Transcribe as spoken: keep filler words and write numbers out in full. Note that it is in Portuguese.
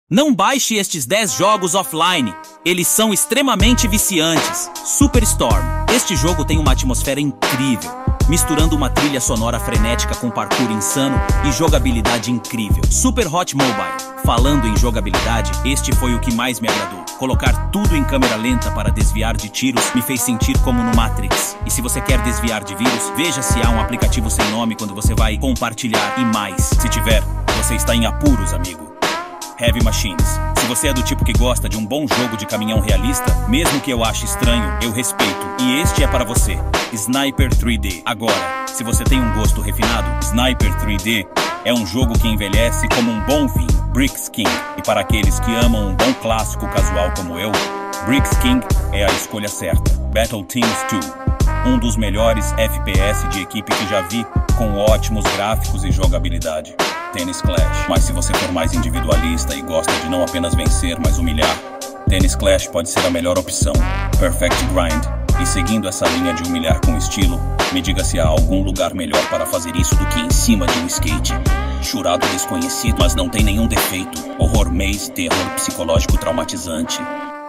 Não baixe estes dez jogos offline. Eles são extremamente viciantes. Superstorm. Este jogo tem uma atmosfera incrível, misturando uma trilha sonora frenética com parkour insano e jogabilidade incrível. Super Hot Mobile. Falando em jogabilidade, este foi o que mais me agradou. Colocar tudo em câmera lenta para desviar de tiros me fez sentir como no Matrix. E se você quer desviar de vírus, veja se há um aplicativo sem nome quando você vai compartilhar. E mais, se tiver, você está em apuros, amigo. Heavy Machines. Se você é do tipo que gosta de um bom jogo de caminhão realista, mesmo que eu ache estranho, eu respeito. E este é para você. Sniper três D. Agora, se você tem um gosto refinado, Sniper três D é um jogo que envelhece como um bom vinho. Bricks King. E para aqueles que amam um bom clássico casual como eu, Bricks King é a escolha certa. Battle Teams dois. Um dos melhores F P S de equipe que já vi, com ótimos gráficos e jogabilidade. Tennis Clash. Mas se você for mais individualista e gosta de não apenas vencer, mas humilhar, Tennis Clash pode ser a melhor opção. Perfect Grind. E seguindo essa linha de humilhar com estilo, me diga se há algum lugar melhor para fazer isso do que em cima de um skate. Jurado desconhecido, mas não tem nenhum defeito. Horror maze, terror psicológico traumatizante.